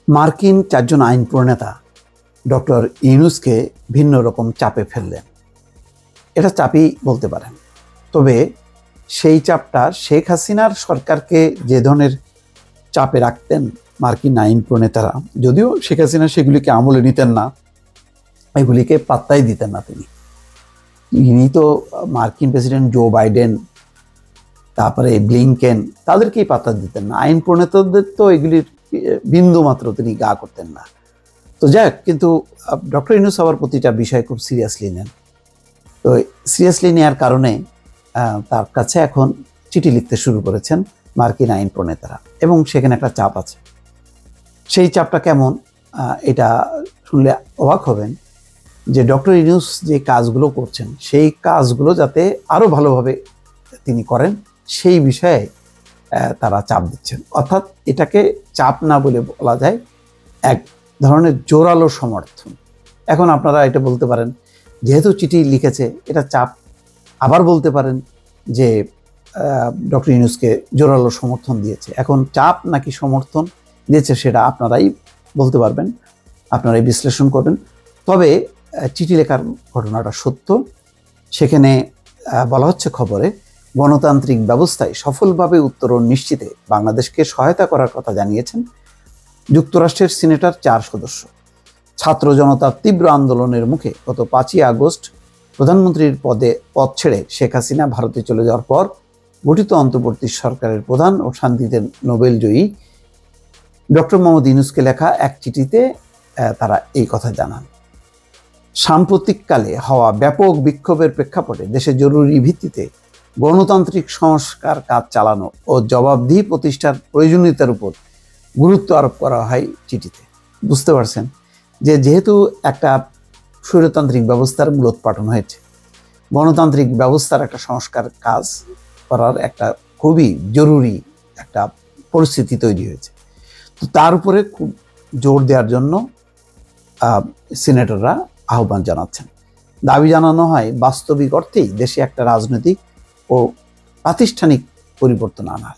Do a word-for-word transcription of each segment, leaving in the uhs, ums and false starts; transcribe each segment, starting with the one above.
মার্কিন চারজন আইন প্রণেতা ডক্টর ইউনূসকে ভিন্ন রকম চাপে ফেললেন। এটা চাপই বলতে পারেন। তবে সেই চাপটা শেখ হাসিনার সরকারকে যে ধরনের চাপে রাখতেন মার্কিন আইন প্রণেতারা, যদিও শেখ হাসিনা সেগুলিকে আমলে নিতেন না, এগুলিকে পাত্তাই দিতেন না। তিনি ইনি তো মার্কিন প্রেসিডেন্ট জো বাইডেন, তারপরে ব্লিংকেন, তাদেরকেই পাত্তা দিতেন না। আইন প্রণেতাদের তো এগুলির বিন্দু মাত্র তিনি গা করতেন না। তো যাক, কিন্তু ডক্টর ইউনূস আবার প্রতিটা বিষয় খুব সিরিয়াসলি নেন। তো সিরিয়াসলি নেওয়ার কারণে তার কাছে এখন চিঠি লিখতে শুরু করেছেন মার্কিন আইন প্রণেতারা, এবং সেখানে একটা চাপ আছে। সেই চাপটা কেমন, এটা শুনলে অবাক হবেন যে ডক্টর ইউনূস যে কাজগুলো করছেন সেই কাজগুলো যাতে আরও ভালোভাবে তিনি করেন সেই বিষয়ে তারা চাপ দিচ্ছেন। অর্থাৎ এটাকে চাপ না বলে বলা যায় এক ধরনের জোরালো সমর্থন। এখন আপনারা এটা বলতে পারেন, যেহেতু চিঠি লিখেছে এটা চাপ, আবার বলতে পারেন যে ডক্টর ইউনূসকে জোরালো সমর্থন দিয়েছে। এখন চাপ নাকি সমর্থন দিয়েছে সেটা আপনারাই বলতে পারবেন, আপনারাই বিশ্লেষণ করবেন। তবে চিঠি লেখার ঘটনাটা সত্য। সেখানে বলা হচ্ছে খবরে, গণতান্ত্রিক ব্যবস্থায় সফলভাবে উত্তরণ নিশ্চিতে বাংলাদেশকে সহায়তা করার কথা জানিয়েছেন যুক্তরাষ্ট্রের সিনেটর চার সদস্য। ছাত্র জনতার তীব্র আন্দোলনের মুখে গত পাঁচই আগস্ট প্রধানমন্ত্রীর পদে পদ ছেড়ে শেখ হাসিনা ভারতে চলে যাওয়ার পর গঠিত অন্তর্বর্তী সরকারের প্রধান ও শান্তিতে নোবেল জয়ী ডক্টর মোহাম্মদ ইউনূসকে লেখা এক চিঠিতে তারা এই কথা জানান। সাম্প্রতিককালে হওয়া ব্যাপক বিক্ষোভের প্রেক্ষাপটে দেশে জরুরি ভিত্তিতে গণতান্ত্রিক সংস্কার কাজ চালানো ও জবাবদিহি প্রতিষ্ঠার প্রয়োজনীয়তার উপর গুরুত্ব আরোপ করা হয় চিঠিতে। বুঝতে পারছেন যে যেহেতু একটা স্বৈরতান্ত্রিক ব্যবস্থার মূলোৎপাটন হয়েছে, গণতান্ত্রিক ব্যবস্থার একটা সংস্কার কাজ করার একটা খুবই জরুরি একটা পরিস্থিতি তৈরি হয়েছে। তো তার উপরে খুব জোর দেওয়ার জন্য সিনেটররা আহ্বান জানাচ্ছেন। দাবি জানানো হয় বাস্তবিক অর্থেই দেশে একটা রাজনৈতিক ও প্রাতিষ্ঠানিক পরিবর্তন আনার।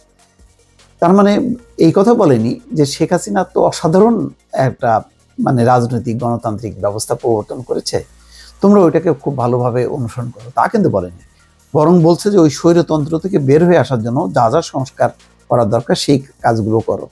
তার মানে এই কথা বলেনি যে শেখ হাসিনা তো অসাধারণ একটা মানে রাজনৈতিক গণতান্ত্রিক ব্যবস্থা প্রবর্তন করেছে, তোমরা ওইটাকে খুব ভালোভাবে অনুসরণ করো, তা কিন্তু বলেনি। বরং বলছে যে ওই স্বৈরতন্ত্র থেকে বের হয়ে আসার জন্য যা যা সংস্কার করার দরকার সেই কাজগুলো করো।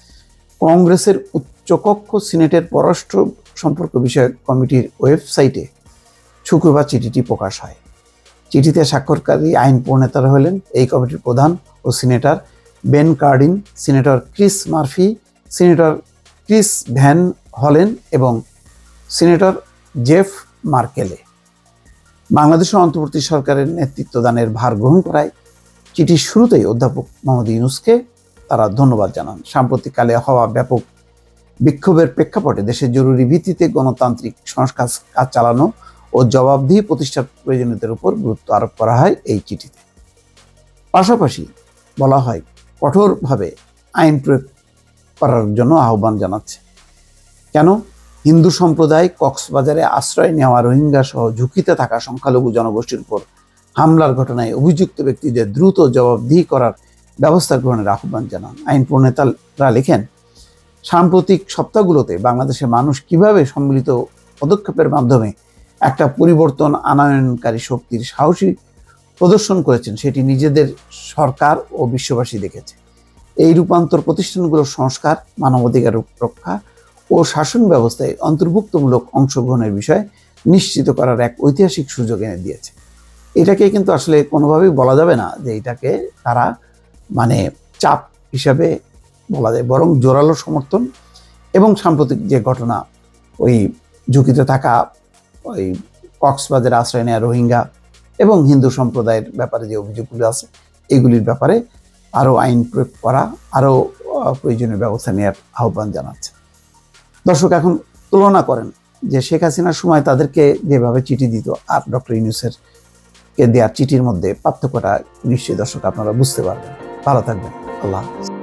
কংগ্রেসের উচ্চকক্ষ সিনেটের পররাষ্ট্র সম্পর্ক বিষয়ক কমিটির ওয়েবসাইটে শুক্রবার চিঠিটি প্রকাশ হয়। চিঠিতে স্বাক্ষরকারী আইন প্রণেতারা হলেন এই কমিটির প্রধান ও senator Ben Cardin, senator Chris Murphy, senator Chris Van Hollen এবং সিনেটর জেফ মার্কেলে। বাংলাদেশের অন্তর্বর্তী সরকারের নেতৃত্বদানের ভার গ্রহণ করায় চিঠির শুরুতেই অধ্যাপক মোহাম্মদ ইউনূসকে তারা ধন্যবাদ জানান। সাম্প্রতিককালে হওয়া ব্যাপক বিক্ষোভের প্রেক্ষাপটে দেশের জরুরি ভিত্তিতে গণতান্ত্রিক সংস্কার কাজ চালানো ও জবাবদিহি প্রতিষ্ঠার প্রয়োজনীয়তার উপর গুরুত্ব আরোপ করা হয় এই চিঠিতে। পাশাপাশি বলা হয় কঠোরভাবে আইন প্রয়োগ করার জন্য আহ্বান জানাচ্ছে। কেন? হিন্দু সম্প্রদায় কক্সবাজারে আশ্রয় নেওয়া রোহিঙ্গা সহ ঝুঁকিতে থাকা সংখ্যালঘু জনগোষ্ঠীর উপর হামলার ঘটনায় অভিযুক্ত ব্যক্তিদের দ্রুত জবাবদিহি করার ব্যবস্থা গ্রহণের আহ্বান জানান। আইন প্রণেতারা লেখেন, সাম্প্রতিক সপ্তাহগুলোতে বাংলাদেশের মানুষ কিভাবে সম্মিলিত পদক্ষেপের মাধ্যমে একটা পরিবর্তন আনয়নকারী শক্তির সাহসী প্রদর্শন করেছেন সেটি নিজেদের সরকার ও বিশ্ববাসী দেখেছে। এই রূপান্তর প্রতিষ্ঠানগুলোর সংস্কার, মানবাধিকার রক্ষা ও শাসন ব্যবস্থায় অন্তর্ভুক্তমূলক অংশগ্রহণের বিষয় নিশ্চিত করার এক ঐতিহাসিক সুযোগ এনে দিয়েছে। এটাকে কিন্তু আসলে কোনোভাবেই বলা যাবে না যে এটাকে তারা মানে চাপ হিসাবে বলা যায়, বরং জোরালো সমর্থন। এবং সাম্প্রতিক যে ঘটনা, ওই ঝুঁকিতে থাকা ওই কক্সবাজারে আশ্রয় নেওয়া রোহিঙ্গা এবং হিন্দু সম্প্রদায়ের ব্যাপারে যে অভিযোগগুলো আছে এগুলির ব্যাপারে আরও আইন প্রয়োগ করা, আরও প্রয়োজনীয় ব্যবস্থা নেওয়ার আহ্বান জানাচ্ছে। দর্শক, এখন তুলনা করেন যে শেখ হাসিনার সময় তাদেরকে যেভাবে চিঠি দিত আর ডক্টর ইউনূসের কে দেওয়ার চিঠির মধ্যে পার্থক্যটা নিশ্চয়ই দর্শক আপনারা বুঝতে পারবেন। ভালো থাকবেন। আল্লাহ হাফেজ।